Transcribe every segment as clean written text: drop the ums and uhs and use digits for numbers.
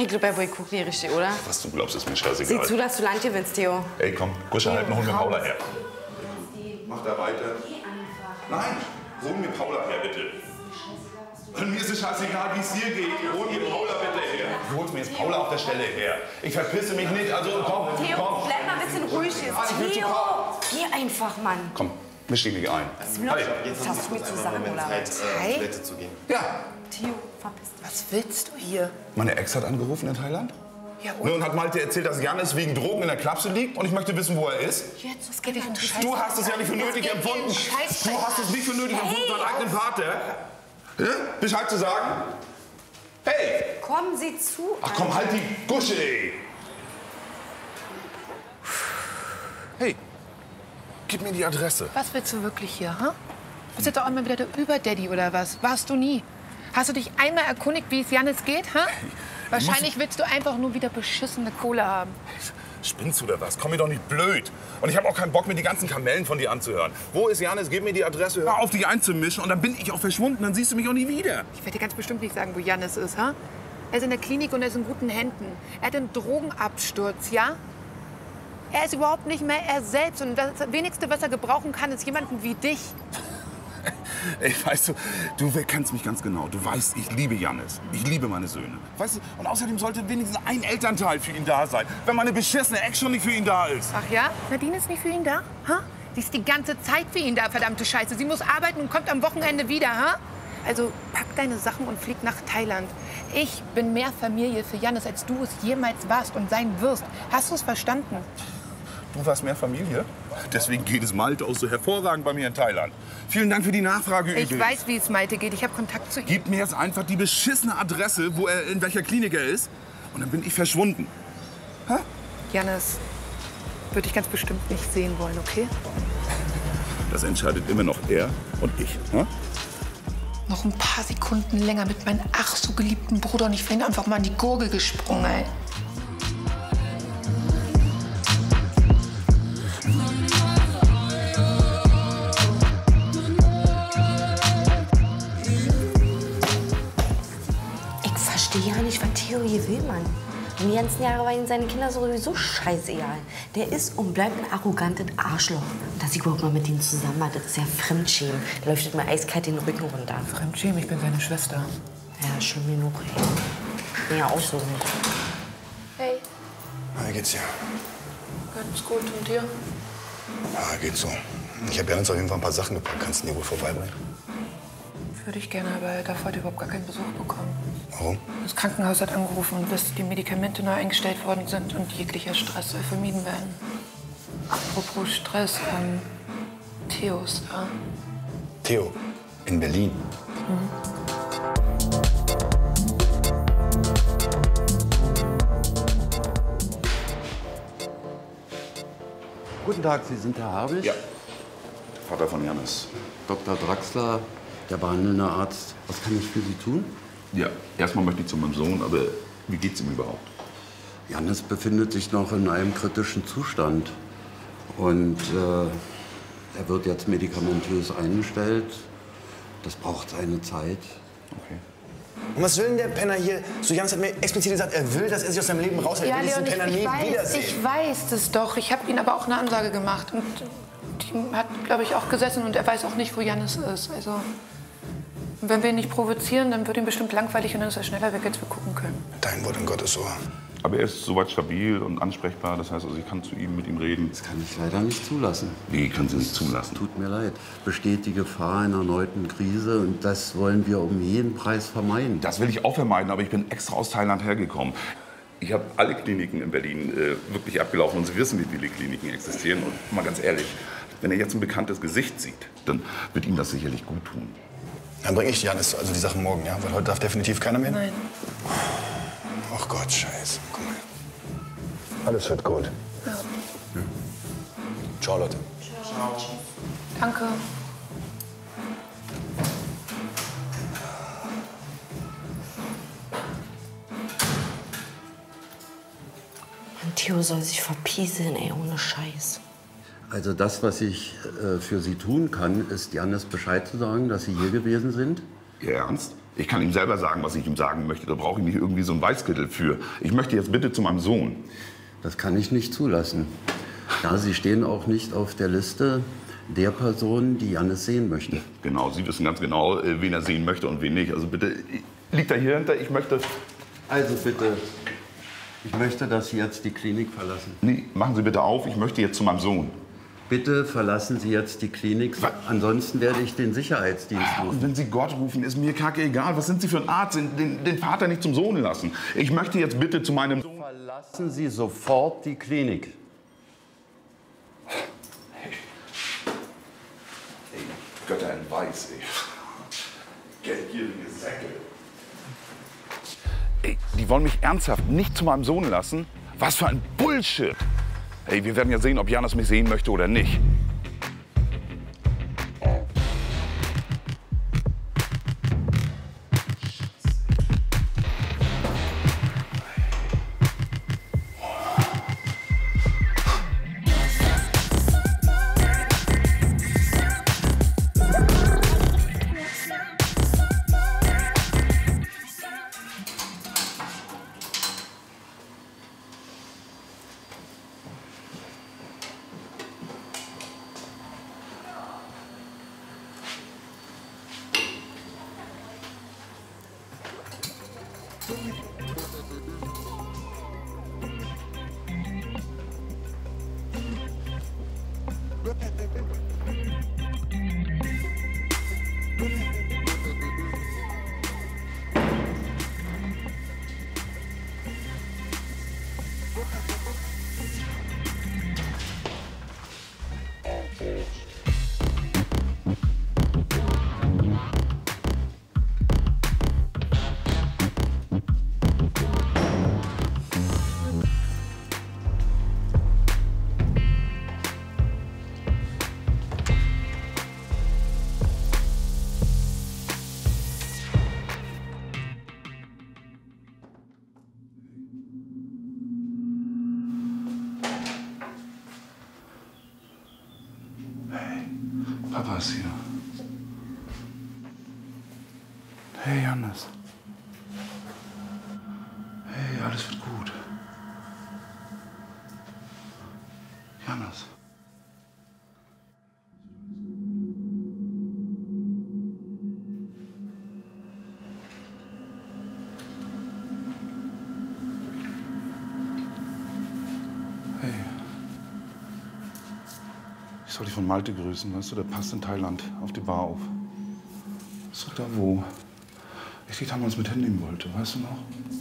Ich glaube, er guckt nicht richtig, oder? Was du glaubst, ist mir scheißegal. Sieh zu, dass du Land gewinnst, Theo. Ey, komm, Gusche, halt mal, hol mir Paula her. Mach da weiter. Nein, hol mir Paula her, bitte. Und mir ist es scheißegal, wie es dir geht. Hol mir Paula bitte her. Du holst mir jetzt Paula auf der Stelle her. Ich verpisse mich nicht, also komm, Theo, komm. bleib mal ein bisschen ruhig jetzt. Theo, geh einfach, Mann. Komm, misch dich nicht ein. Hey. Was hast du mir zu sagen, oder was? Hey? Ja. Theo, verpiss dich. Was willst du hier? Meine Ex hat angerufen in Thailand. Ja, Und hat Malte erzählt, dass Janis wegen Drogen in der Klapse liegt. Und ich möchte wissen, wo er ist. Jetzt, das geht dich um Scheiß. Du hast es ja nicht für nötig empfunden. Du hast es nicht für nötig empfunden, deinen eigenen Vater Bescheid zu sagen. Hey! Kommen Sie zu. Ach komm, halt die Gusche, ey! Hey, gib mir die Adresse. Was willst du wirklich hier, ha? Bist jetzt auch immer wieder der Überdaddy oder was? Warst du nie? Hast du dich einmal erkundigt, wie es Janis geht, ha? Wahrscheinlich willst du einfach nur wieder beschissene Kohle haben. Spinnst du oder was? Komm mir doch nicht blöd. Und ich habe auch keinen Bock, mir die ganzen Kamellen von dir anzuhören. Wo ist Janis? Gib mir die Adresse. Hör auf, dich einzumischen. Und dann bin ich auch verschwunden. Dann siehst du mich auch nie wieder. Ich werde dir ganz bestimmt nicht sagen, wo Janis ist, ha? Er ist in der Klinik und er ist in guten Händen. Er hat einen Drogenabsturz, ja? Er ist überhaupt nicht mehr er selbst. Und das Wenigste, was er gebrauchen kann, ist jemanden wie dich. Ey, weißt du, du kennst mich ganz genau. Du weißt, ich liebe Janis. Ich liebe meine Söhne. Weißt du, und außerdem sollte wenigstens ein Elternteil für ihn da sein. Wenn meine beschissene Ex schon nicht für ihn da ist. Ach ja? Nadine ist nicht für ihn da? Ha? Sie ist die ganze Zeit für ihn da, verdammte Scheiße. Sie muss arbeiten und kommt am Wochenende wieder, ha? Also pack deine Sachen und flieg nach Thailand. Ich bin mehr Familie für Janis, als du es jemals warst und sein wirst. Hast du es verstanden? Du warst mehr Familie? Deswegen geht es Malte auch so hervorragend bei mir in Thailand. Vielen Dank für die Nachfrage Ich übrigens. weiß, wie es Malte geht. Ich habe Kontakt zu ihm. Gib mir jetzt einfach die beschissene Adresse, wo er in welcher Klinik er ist. Und dann bin ich verschwunden. Ha? Janis würde ich ganz bestimmt nicht sehen wollen, okay? Das entscheidet immer noch er und ich. Ha? Noch ein paar Sekunden länger mit meinem ach so geliebten Bruder und ich bin einfach mal in die Gurgel gesprungen, ey. Ich verstehe ja nicht, was Theo hier will, Mann. Die ganzen Jahre waren ihm seine Kinder sowieso scheißegal. Der ist und bleibt ein arrogantes Arschloch. Dass ich überhaupt mal mit ihm zusammen war, das ist ja Fremdschämen. Da leuchtet mir eiskalt den Rücken runter. Fremdschämen, ich bin seine Schwester. Ja, schon genug, ey. Ich bin ja auch so nicht. Hey. Wie geht's dir? Ganz gut. Und dir? Ja, geht so. Ich habe Janis auf jeden Fall ein paar Sachen gepackt. Kannst du dir wohl vorbeibringen? Würde ich gerne, aber er darf heute überhaupt gar keinen Besuch bekommen. Warum? Das Krankenhaus hat angerufen, dass die Medikamente neu eingestellt worden sind und jeglicher Stress soll vermieden werden. Apropos Stress, Theo ist da. Theo, in Berlin. Guten Tag, Sie sind Herr Habich? Ja. Vater von Janis. Dr. Draxler, der behandelnde Arzt. Was kann ich für Sie tun? Ja, erstmal möchte ich zu meinem Sohn, aber wie geht's ihm überhaupt? Janis befindet sich noch in einem kritischen Zustand. Und er wird jetzt medikamentös eingestellt. Das braucht seine Zeit. Okay. Und was will denn der Penner hier? So Janis hat mir explizit gesagt, er will, dass er sich aus seinem Leben raushält. Ja, Er will diesen Leon, Penner nie wiedersehen. ich weiß das doch. Ich habe ihm aber auch eine Ansage gemacht. Und die hat, glaube ich, auch gesessen und er weiß auch nicht, wo Janis ist. Also, wenn wir ihn nicht provozieren, dann wird ihm bestimmt langweilig und dann ist er schneller weg, als wir gucken können. Dein Wort in Gottes Ohr. Aber er ist soweit stabil und ansprechbar. Das heißt, also ich kann mit ihm reden. Das kann ich leider nicht zulassen. Wie können Sie nicht zulassen? Tut mir leid. Besteht die Gefahr einer erneuten Krise und das wollen wir um jeden Preis vermeiden. Das will ich auch vermeiden, aber ich bin extra aus Thailand hergekommen. Ich habe alle Kliniken in Berlin wirklich abgelaufen und Sie wissen, wie viele Kliniken existieren. Und mal ganz ehrlich, wenn er jetzt ein bekanntes Gesicht sieht, dann wird ihm das sicherlich gut tun. Dann bringe ich Janis also die Sachen morgen, ja? Weil heute darf definitiv keiner mehr. Nein. Ach Gott, Scheiße. Komm mal. Alles wird gut. Ja. Ciao, Leute. Danke. Und Theo soll sich verpieseln, ey, ohne Scheiß. Also das, was ich für Sie tun kann, ist Janis Bescheid zu sagen, dass Sie hier gewesen sind. Ihr Ernst? Ich kann ihm selber sagen, was ich ihm sagen möchte. Da brauche ich nicht irgendwie so einen Weißkittel für. Ich möchte jetzt bitte zu meinem Sohn. Das kann ich nicht zulassen. Ja, Sie stehen auch nicht auf der Liste der Person, die Jannis sehen möchte. Genau, Sie wissen ganz genau, wen er sehen möchte und wen nicht. Also bitte, liegt er hier hinter? Ich möchte... Also bitte, ich möchte, dass Sie jetzt die Klinik verlassen. Nee, machen Sie bitte auf, ich möchte jetzt zu meinem Sohn. Bitte verlassen Sie jetzt die Klinik, ansonsten werde ich den Sicherheitsdienst rufen. Und wenn Sie Gott rufen, ist mir kacke egal. Was sind Sie für ein Arzt? Den Vater nicht zum Sohn lassen. Ich möchte jetzt bitte zu meinem Sohn... Verlassen Sie sofort die Klinik. Hey, Götter in Weiß, ey. Geldgierige Säcke. Ey, die wollen mich ernsthaft nicht zu meinem Sohn lassen? Was für ein Bullshit! Ey, wir werden ja sehen, ob Jannis mich sehen möchte oder nicht. Papa ist hier. Hey, Jannis. Hey, alles wird gut. Jannis. Hey. Ich soll dich von Malte grüßen, weißt du, der passt in Thailand auf die Bar auf. Ist doch da, wo ich dich damals mit hinnehmen wollte, weißt du noch?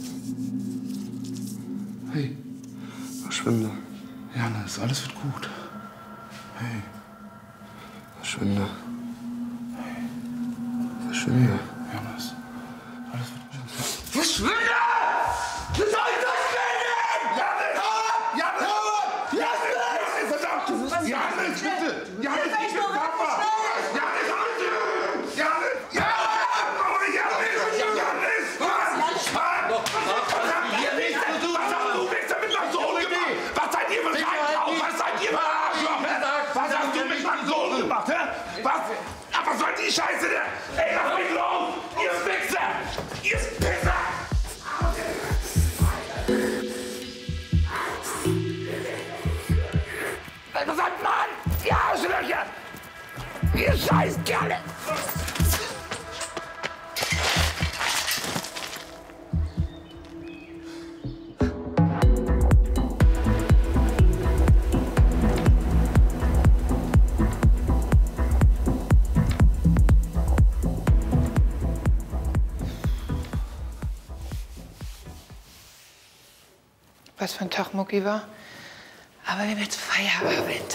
Hey. Verschwinde. Jannis, alles wird gut. Hey. Verschwinde. Hey. Verschwinde. Jannis, alles wird gut. Verschwinde! Du sollst verschwinden! Jannis! Jannis! Jannis! Verdammt! Jannis, bitte! Jannis, ich bin Papa! Jannis, Jannis! Jannis! Jannis! Was du bist mit meinem Sohn gemacht? Was seid ihr für ein Krankenhaus? Was seid ihr für Arschloch? Was hast du mit meinem Sohn gemacht? Was? Was soll die Scheiße denn? Ey, lass mich los! Ihr Wichser! Ihr Pisser! Verdammt, Mann! Ihr Arschlöcher! Ihr Scheißkerle! Was für ein Tag Mucki war. Aber wir haben jetzt Feierabend.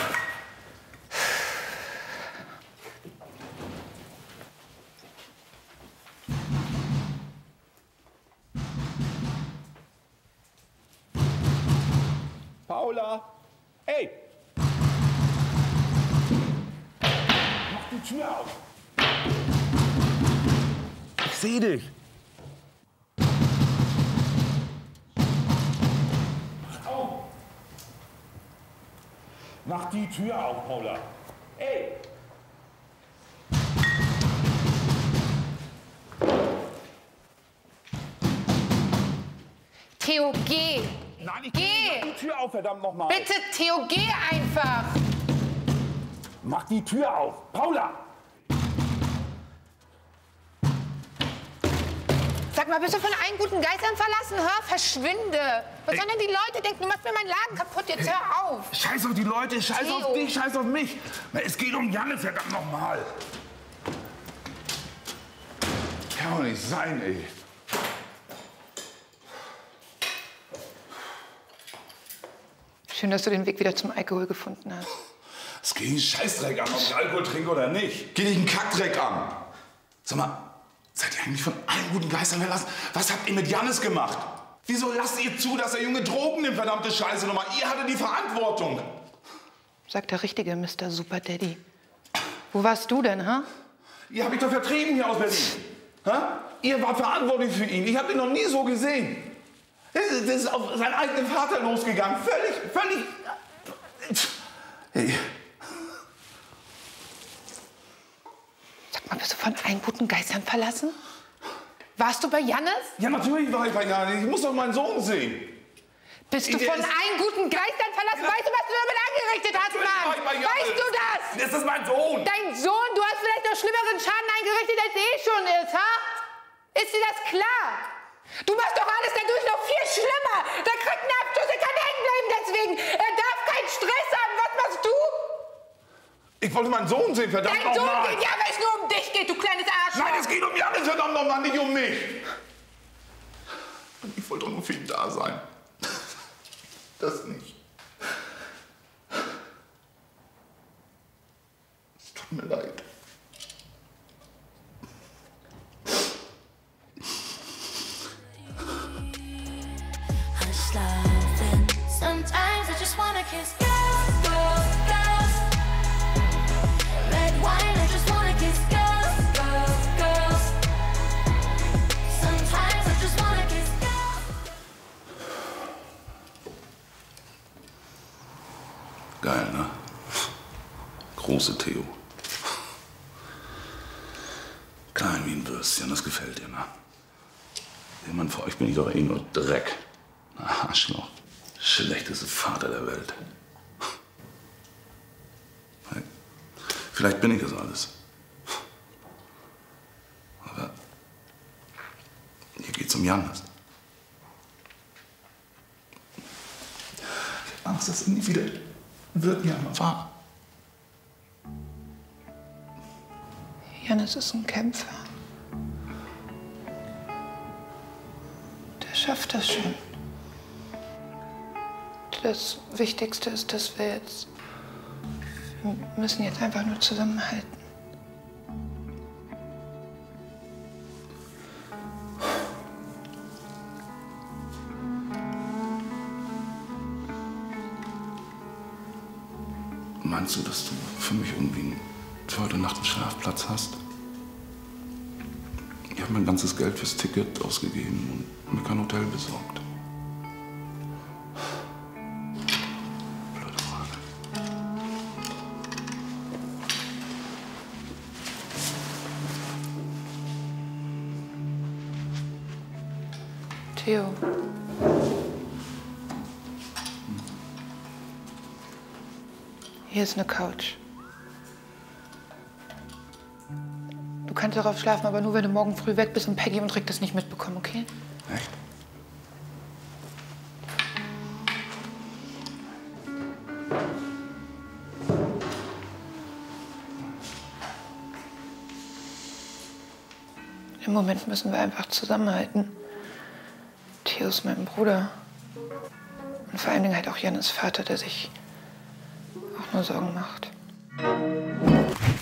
Paula! Ey! Mach die Tür auf! Ich seh dich! Mach die Tür auf, Paula! Ey! Theo, geh! Nein, ich Geh! mach die Tür auf, verdammt nochmal. Bitte, Theo, geh einfach! Mach die Tür auf. Paula! Sag mal, bist du von allen guten Geistern verlassen? Hör, verschwinde! Was sollen denn die Leute denken? Du machst mir meinen Laden kaputt, jetzt hör auf! Scheiß auf die Leute, scheiß Theo. auf dich, scheiß auf mich. Es geht um Janne, verdammt nochmal. Kann doch nicht sein, ey. Schön, dass du den Weg wieder zum Alkohol gefunden hast. Es geht einen Scheißdreck an, ob ich Alkohol trinke oder nicht. Geht dich einen Kackdreck an. Sag mal, seid ihr eigentlich von allen guten Geistern verlassen? Was habt ihr mit Jannis gemacht? Wieso lasst ihr zu, dass der Junge Drogen nimmt, verdammte Scheiße nochmal? Ihr hattet die Verantwortung. Sagt der richtige Mr. Super Daddy. Wo warst du denn, ha? Ihr habt mich doch vertrieben hier aus Berlin. Ha? Ihr wart verantwortlich für ihn. Ich hab ihn noch nie so gesehen. Das ist auf seinen eigenen Vater losgegangen. Völlig. Hey. Sag mal, bist du von allen guten Geistern verlassen? Warst du bei Jannis? Ja, natürlich war ich bei Jannis. Ich muss doch meinen Sohn sehen. Bist du von allen guten Geistern verlassen? Ja. Weißt du, was du damit angerichtet hast, Mann? Weißt du das? Das ist mein Sohn. Dein Sohn, du hast vielleicht noch schlimmeren Schaden angerichtet, als eh schon ist, ha? Ist dir das klar? Du machst doch alles dadurch noch viel schlimmer. Der kriegt einen Abschuss, er kann hängen bleiben deswegen. Er darf keinen Stress haben. Was machst du? Ich wollte meinen Sohn sehen, verdammt Dein Sohn nochmal. geht, ja, weil es nur um dich geht, du kleines Arschloch. Nein, es geht um Jannis, verdammt nochmal, nicht um mich. Ich wollte doch nur für ihn da sein. Das nicht. Es tut mir leid. Sometimes I just wanna kiss girls, girls, girls. Red wine, I just wanna kiss girls, girls, girls. Sometimes I just wanna kiss girls. Geil, ne? Große Theo. Klein wie ein Würstchen, das gefällt dir, ne? Mann, für euch bin ich doch eh nur Dreck. Arschloch. Schlechteste Vater der Welt. Hey, vielleicht bin ich das alles. Aber hier geht's um Jannis. Ich hab Angst, dass er nie wieder wird, wie er einmal war. Jannis ist ein Kämpfer. Der schafft das schon. Das Wichtigste ist, dass wir müssen jetzt einfach nur zusammenhalten. Meinst du, dass du für mich irgendwie für heute Nacht einen Schlafplatz hast? Ich habe mein ganzes Geld fürs Ticket ausgegeben und mir kein Hotel besorgt. Blöde Frage. Theo. Hier ist eine Couch. Du kannst darauf schlafen, aber nur, wenn du morgen früh weg bist und Peggy und Rick das nicht mitbekommen, okay? Echt? Im Moment müssen wir einfach zusammenhalten. Theo ist mein Bruder. Und vor allen Dingen halt auch Jannis Vater, der sich auch nur Sorgen macht.